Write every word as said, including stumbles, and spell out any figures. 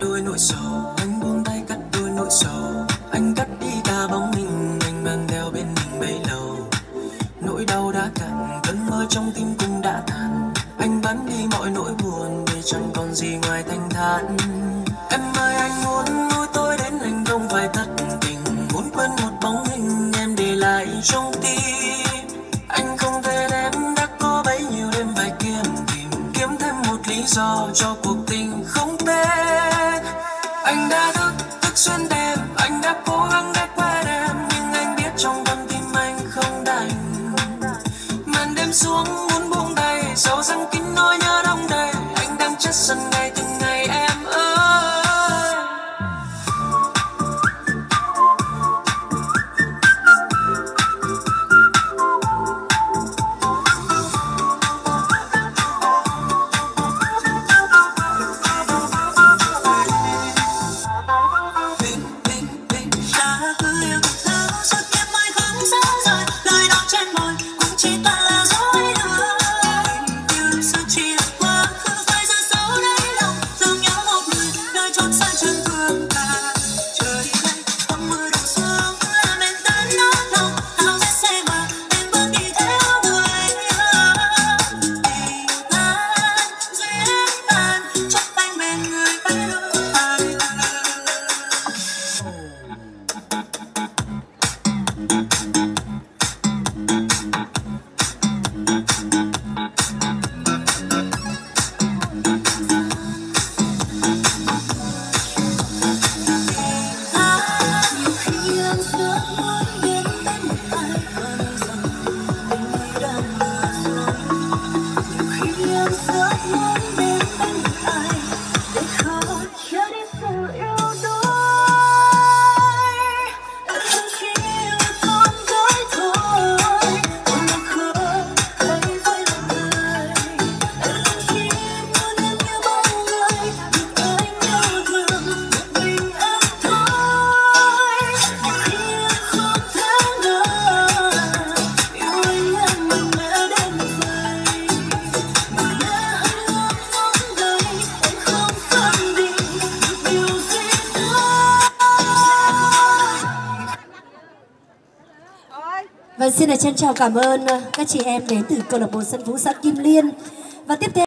đôi nỗi sầu, anh buông tay cắt đôi nỗi sầu. Anh cắt đi cả bóng hình anh mang theo bên mình bấy lâu. Nỗi đau đã cạn, cơn mơ trong tim cũng đã tàn. Anh bán đi mọi nỗi buồn để chẳng còn gì ngoài thanh thản. Em ơi anh muốn nuôi tôi đến anh không phải thất tình, muốn quên một bóng hình em để lại trong tim. Anh không thể đến đã có bấy nhiêu đêm phải kiếm tìm, kiếm thêm một lý do cho cuộc tình không tên. Anh đã thức thức xuyên đêm, anh đã cố gắng để quên em, nhưng anh biết trong tâm tim anh không đành. Màn đêm xuống muốn buông tay, sầu răng kín nỗi nhớ đông đầy. Anh đang chất dần ngày từng ngày em ơi. Và xin được trân trọng cảm ơn các chị em đến từ câu lạc bộ sân khấu xã Kim Liên. Và tiếp theo